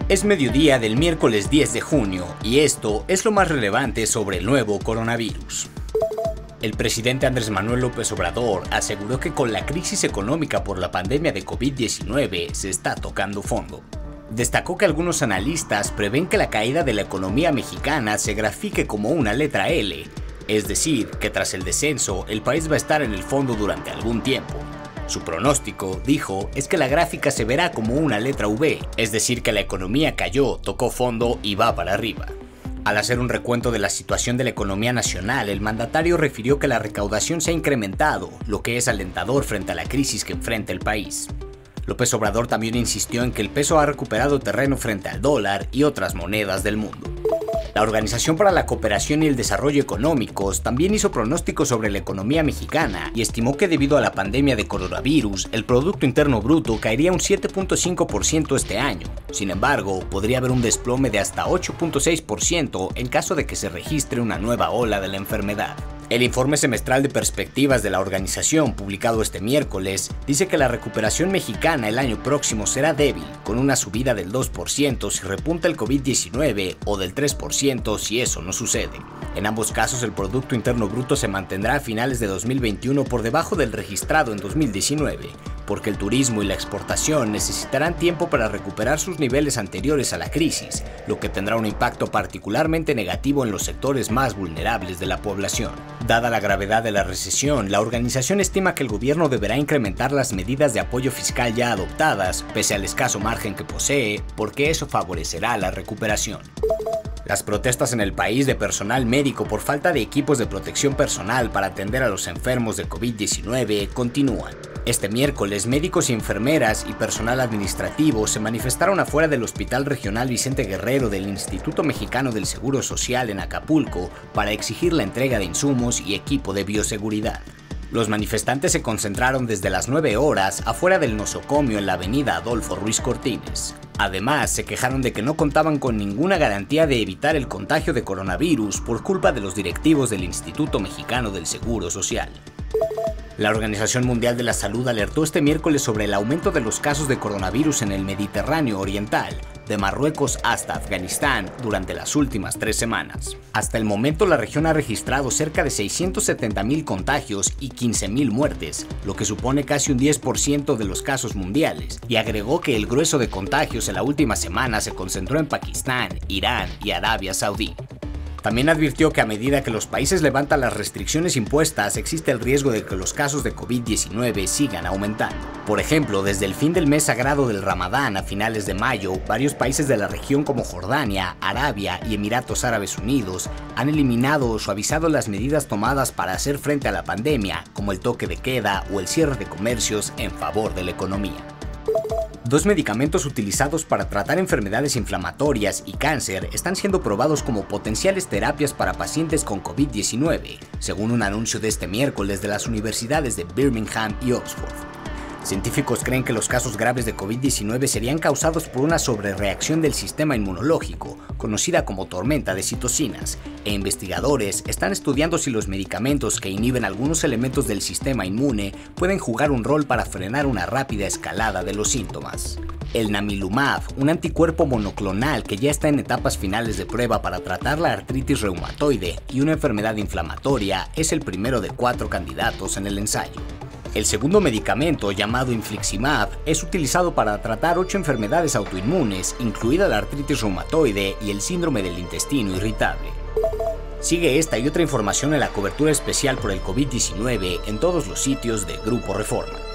Es mediodía del miércoles 10 de junio y esto es lo más relevante sobre el nuevo coronavirus. El presidente Andrés Manuel López Obrador aseguró que con la crisis económica por la pandemia de COVID-19 se está tocando fondo. Destacó que algunos analistas prevén que la caída de la economía mexicana se grafique como una letra L, es decir, que tras el descenso el país va a estar en el fondo durante algún tiempo. Su pronóstico, dijo, es que la gráfica se verá como una letra V, es decir, que la economía cayó, tocó fondo y va para arriba. Al hacer un recuento de la situación de la economía nacional, el mandatario refirió que la recaudación se ha incrementado, lo que es alentador frente a la crisis que enfrenta el país. López Obrador también insistió en que el peso ha recuperado terreno frente al dólar y otras monedas del mundo. La Organización para la Cooperación y el Desarrollo Económicos también hizo pronósticos sobre la economía mexicana y estimó que debido a la pandemia de coronavirus, el Producto Interno Bruto caería un 7.5% este año. Sin embargo, podría haber un desplome de hasta 8.6% en caso de que se registre una nueva ola de la enfermedad. El informe semestral de perspectivas de la organización, publicado este miércoles, dice que la recuperación mexicana el año próximo será débil, con una subida del 2% si repunta el COVID-19 o del 3% si eso no sucede. En ambos casos, el Producto Interno Bruto se mantendrá a finales de 2021 por debajo del registrado en 2019, porque el turismo y la exportación necesitarán tiempo para recuperar sus niveles anteriores a la crisis, lo que tendrá un impacto particularmente negativo en los sectores más vulnerables de la población. Dada la gravedad de la recesión, la organización estima que el gobierno deberá incrementar las medidas de apoyo fiscal ya adoptadas, pese al escaso margen que posee, porque eso favorecerá la recuperación. Las protestas en el país de personal médico por falta de equipos de protección personal para atender a los enfermos de COVID-19 continúan. Este miércoles, médicos y enfermeras y personal administrativo se manifestaron afuera del Hospital Regional Vicente Guerrero del Instituto Mexicano del Seguro Social en Acapulco para exigir la entrega de insumos y equipo de bioseguridad. Los manifestantes se concentraron desde las 9 horas afuera del nosocomio en la avenida Adolfo Ruiz Cortines. Además, se quejaron de que no contaban con ninguna garantía de evitar el contagio de coronavirus por culpa de los directivos del Instituto Mexicano del Seguro Social. La Organización Mundial de la Salud alertó este miércoles sobre el aumento de los casos de coronavirus en el Mediterráneo Oriental, de Marruecos hasta Afganistán, durante las últimas 3 semanas. Hasta el momento, la región ha registrado cerca de 670.000 contagios y 15.000 muertes, lo que supone casi un 10% de los casos mundiales, y agregó que el grueso de contagios en la última semana se concentró en Pakistán, Irán y Arabia Saudí. También advirtió que a medida que los países levantan las restricciones impuestas, existe el riesgo de que los casos de COVID-19 sigan aumentando. Por ejemplo, desde el fin del mes sagrado del Ramadán a finales de mayo, varios países de la región como Jordania, Arabia y Emiratos Árabes Unidos han eliminado o suavizado las medidas tomadas para hacer frente a la pandemia, como el toque de queda o el cierre de comercios en favor de la economía. 2 medicamentos utilizados para tratar enfermedades inflamatorias y cáncer están siendo probados como potenciales terapias para pacientes con COVID-19, según un anuncio de este miércoles de las universidades de Birmingham y Oxford. Científicos creen que los casos graves de COVID-19 serían causados por una sobrereacción del sistema inmunológico, conocida como tormenta de citocinas, e investigadores están estudiando si los medicamentos que inhiben algunos elementos del sistema inmune pueden jugar un rol para frenar una rápida escalada de los síntomas. El Namilumab, un anticuerpo monoclonal que ya está en etapas finales de prueba para tratar la artritis reumatoide y una enfermedad inflamatoria, es el primero de 4 candidatos en el ensayo. El segundo medicamento, llamado Infliximab, es utilizado para tratar 8 enfermedades autoinmunes, incluida la artritis reumatoide y el síndrome del intestino irritable. Sigue esta y otra información en la cobertura especial por el COVID-19 en todos los sitios de Grupo Reforma.